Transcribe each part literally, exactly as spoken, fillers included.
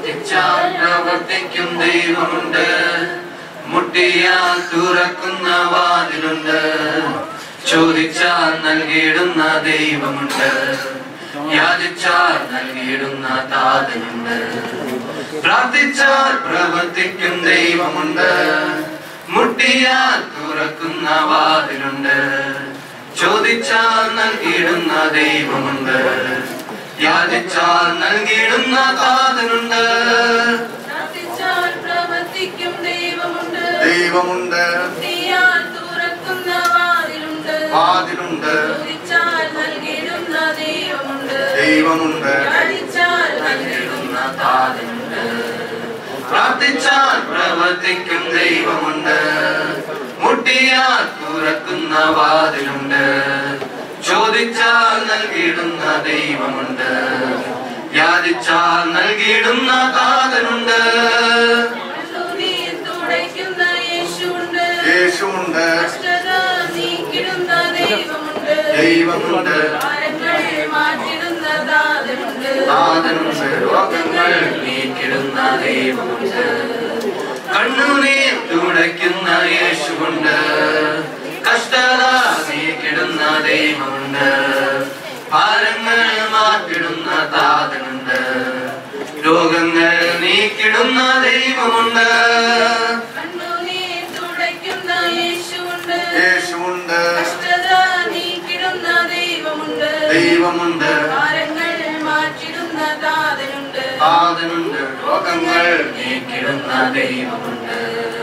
പ്രാർത്ഥിച്ചാൽ പ്രവർത്തിക്കും ദൈവമുണ്ട്. മുട്ടിയാൽ തുറക്കുന്ന വാതിലുണ്ട്. ചോദിച്ചാൽ നൽകിയിടുന്ന ദൈവമുണ്ട്. യാചിച്ചാൽ നൽകിയിടുന്ന താതനുണ്ട്. പ്രാർത്ഥിച്ചാൽ പ്രവർത്തിക്കും ദൈവമുണ്ട്. മുട്ടിയാൽ തുറക്കുന്ന വാതിലുണ്ട്. ചോദിച്ചാൽ നൽകിയിടുന്ന ദൈവമുണ്ട്. യാചിച്ചാൽ നൽകിയിടുന്ന താതനുണ്ട്. പ്രാർത്ഥിച്ചാൽ പ്രവർത്തിക്കും ദൈവമുണ്ട്. ദൈവമുണ്ട്. മുട്ടിയാൽ തുറക്കുന്ന വാതിലുണ്ട്. വാതിലുണ്ട്. ചോദിച്ചാൽ നൽകിയിടുന്ന ദൈവമുണ്ട്. ദൈവമുണ്ട്. യാചിച്ചാൽ നൽകിയിടുന്ന താതനുണ്ട്. പ്രാർത്ഥിച്ചാൽ പ്രവർത്തിക്കും ദൈവമുണ്ട്. മുട്ടിയാൽ തുറക്കുന്ന വാതിലുണ്ട്. ചോദിച്ചാൽ നൽകിയിടുന്ന ദൈവമുണ്ട്. യാചിച്ചാൽ നൽകിയിടുന്ന താതനുണ്ട്. കണ്ണുനീർ തുടയ്ക്കുന്ന യേശുവുണ്ട്. യേശുവുണ്ട്. കഷ്ടത നീക്കിടുന്ന ദൈവമുണ്ട്. ദൈവമുണ്ട്. ഭാരങ്ങൾ മാറ്റിടുന്ന താതനുണ്ട്. താതനുണ്ട്. രോഗങ്ങൾ നീക്കിടുന്ന ദൈവമുണ്ട്. കണ്ണുനീർ തുടയ്ക്കുന്ന യേശുവുണ്ട്. കഷ്ടത നീക്കിടുന്ന ദൈവമുണ്ട്. ഭാരങ്ങൾ മാറ്റിടുന്ന താതനുണ്ട്. രോഗങ്ങൾ നീക്കിടുന്ന ദൈവമുണ്ട്. കണ്ണുനീർ തുടയ്ക്കുന്ന യേശുവുണ്ട്. യേശുവുണ്ട്. കഷ്ടത നീക്കിടുന്ന ദൈവമുണ്ട്. ദൈവമുണ്ട്. ഭാരങ്ങൾ മാറ്റിടുന്ന താതനുണ്ട്. താതനുണ്ട്. രോഗങ്ങൾ നീക്കിടുന്ന ദൈവമുണ്ട്.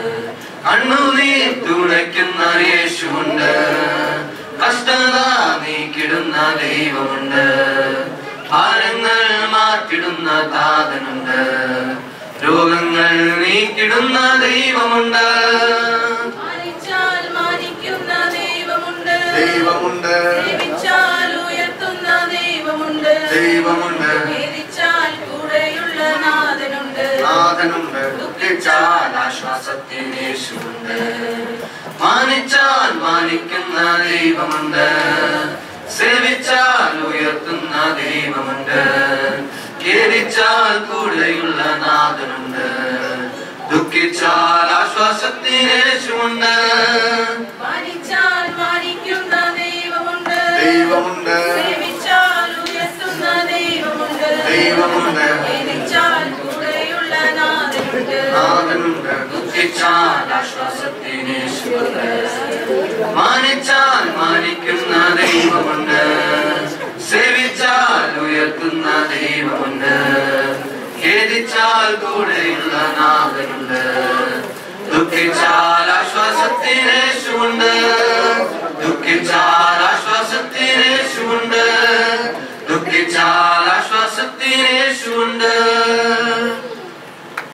കണ്ണുനീർ തുടയ്ക്കുന്ന യേശുവുണ്ട്. കഷ്ടത നീക്കിടുന്ന ദൈവമുണ്ട്. ഭാരങ്ങൾ മാറ്റിടുന്ന താതനുണ്ട്. രോഗങ്ങൾ നീക്കിടുന്ന ദൈവമുണ്ട്. മാനിച്ചാൽ മാനിക്കുന്ന ദൈവമുണ്ട്. ദൈവമുണ്ട്. സേവിച്ചാൽ ഉയർത്തുന്ന ദൈവമുണ്ട്. ദൈവമുണ്ട്. ഖേദിച്ചാൽ കൂടെയുള്ള നാഥനുണ്ട്. നാഥനുണ്ട്. ദുഃഖിച്ചാൽ ആശ്വാസത്തിന് യേശുവുണ്ട്. മാനിച്ചാൽ മാനിക്കുന്ന ദൈവമുണ്ട്. സേവിച്ചാൽ ഉയർത്തുന്ന ദൈവമുണ്ട്. ഖേദിച്ചാൽ കൂടെയുള്ള നാഥനുണ്ട്. ദുഃഖിച്ചാൽ ആശ്വാസത്തിന് യേശുവുണ്ട്. മാനിച്ചാൽ മാനിക്കുന്ന ദൈവമുണ്ട്. ദൈവമുണ്ട്. സേവിച്ചാൽ ഉയർത്തുന്ന ദൈവമുണ്ട്. ദൈവമുണ്ട്. ഖേദിച്ചാൽ കൂടെയുള്ള നാഥനുണ്ട്. നാഥനുണ്ട്. ദുഃഖിച്ചാൽ ആശ്വാസത്തിന് യേശുവുണ്ട്. മാനിച്ചാൽ മാനിക്കുന്ന ദൈവമുണ്ട്. സേവിച്ചാൽ ഉയർത്തുന്ന ദൈവമുണ്ട്. ഖേദിച്ചാൽ കൂടെയുള്ള നാഥനുണ്ട്. ദുഃഖിച്ചാൽ ആശ്വാസത്തിന് യേശുവുണ്ട്. ദുഃഖിച്ചാൽ ആശ്വാസത്തിന് യേശുവുണ്ട്. ദുഃഖിച്ചാൽ ആശ്വാസത്തിന് യേശുവുണ്ട്.